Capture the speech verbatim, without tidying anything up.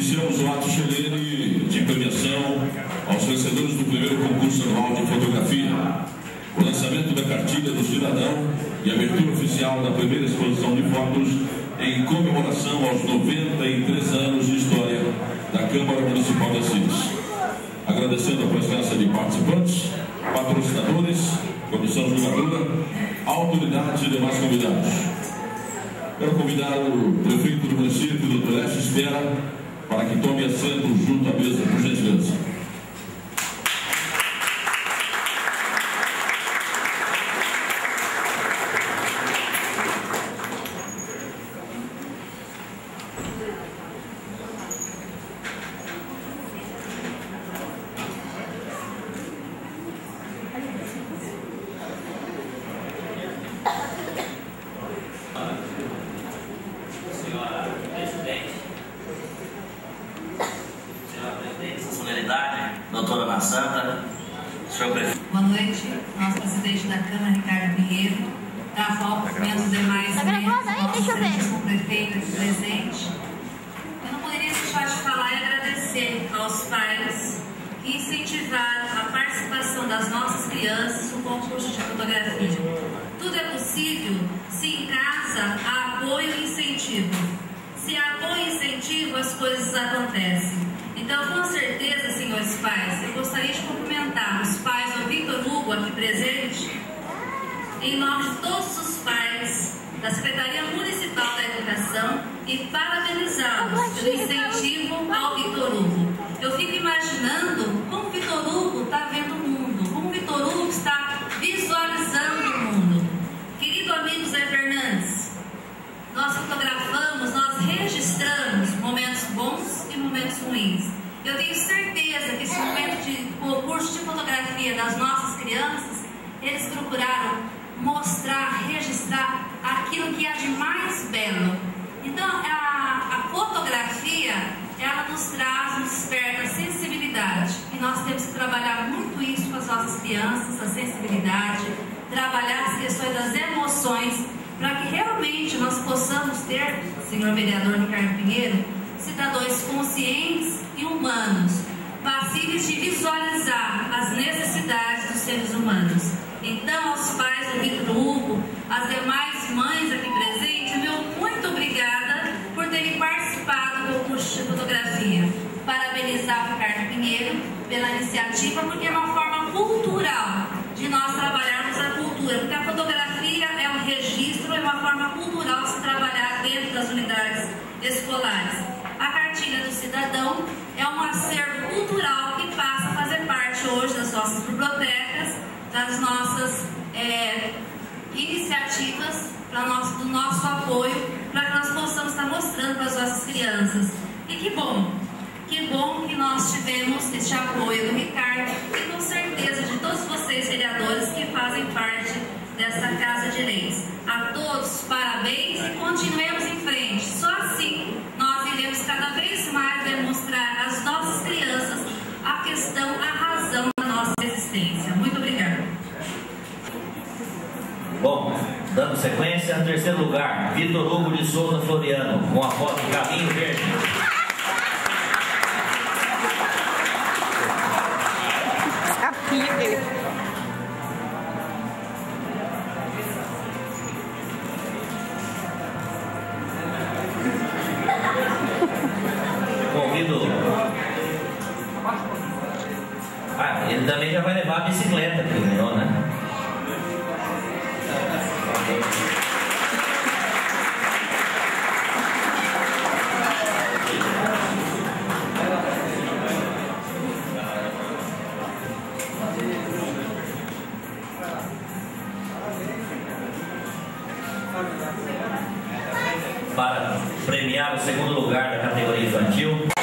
Iniciamos o ato solene de premiação aos vencedores do primeiro concurso anual de fotografia, o lançamento da cartilha do cidadão e a abertura oficial da primeira exposição de fotos em comemoração aos noventa e três anos de história da Câmara Municipal de Assis. Agradecendo a presença de participantes, patrocinadores, comissão julgadora, autoridades e demais convidados. Quero convidar o prefeito do município, doutor Écio Espera, para que tome assento junto à mesa, por gentileza. Doutora Ana Santa, senhor prefeito. Boa noite, nosso presidente da Câmara, Ricardo Pinheiro, da FAO, os demais membros, nosso prefeito aqui presente. Eu não poderia deixar de falar e agradecer aos pais que incentivaram a participação das nossas crianças no concurso de fotografia. Tudo é possível se em casa há apoio e incentivo. Se há apoio e incentivo, as coisas acontecem. Então, com certeza, senhores pais, eu gostaria de cumprimentar os pais do Victor Hugo aqui presente, em nome de todos os pais da Secretaria Municipal da Educação, e parabenizá-los pelo incentivo ao Victor Hugo. Eu fico imaginando como o Victor Hugo está vendo o mundo, como o Victor Hugo está visualizando o mundo. Querido amigo Zé Fernandes, nós fotografamos, nós registramos momentos bons e momentos ruins. Eu tenho certeza que esse momento de concurso de fotografia das nossas crianças, eles procuraram mostrar, registrar aquilo que há de mais belo. Então, a, a fotografia, ela nos traz, nos desperta a sensibilidade. E nós temos que trabalhar muito isso com as nossas crianças, a sensibilidade, trabalhar as questões das emoções, para que realmente nós possamos ter, senhor vereador Ricardo Pinheiro, cidadãos conscientes e humanos, passíveis de visualizar as necessidades dos seres humanos. Então, aos pais do Victor Hugo, às demais mães aqui presentes, meu muito obrigada por terem participado do concurso de fotografia. Parabenizar o Ricardo Pinheiro pela iniciativa, porque é uma forma cultural de nós trabalharmos a cultura, porque a fotografia é um registro, é uma forma cultural de se trabalhar dentro das unidades escolares. A cartilha do cidadão é um acervo cultural que passa a fazer parte hoje das nossas bibliotecas, das nossas é, iniciativas, pra nós, do nosso apoio, para que nós possamos estar mostrando para as nossas crianças. E que bom, que bom que nós tivemos este apoio do Ricardo e com certeza de todos vocês, vereadores, que fazem parte desta Casa de Leis. A todos, parabéns e continuemos em frente. Só assim nós iremos cada vez mais demonstrar às nossas crianças a questão, a razão da nossa existência. Muito obrigada. Bom, dando sequência, em terceiro lugar, Victor Hugo de Souza Floriano, com a foto Caminho Verde. Convido. Ah, ele também já vai levar a bicicleta que ganhou, né? Para premiar o segundo lugar da categoria infantil,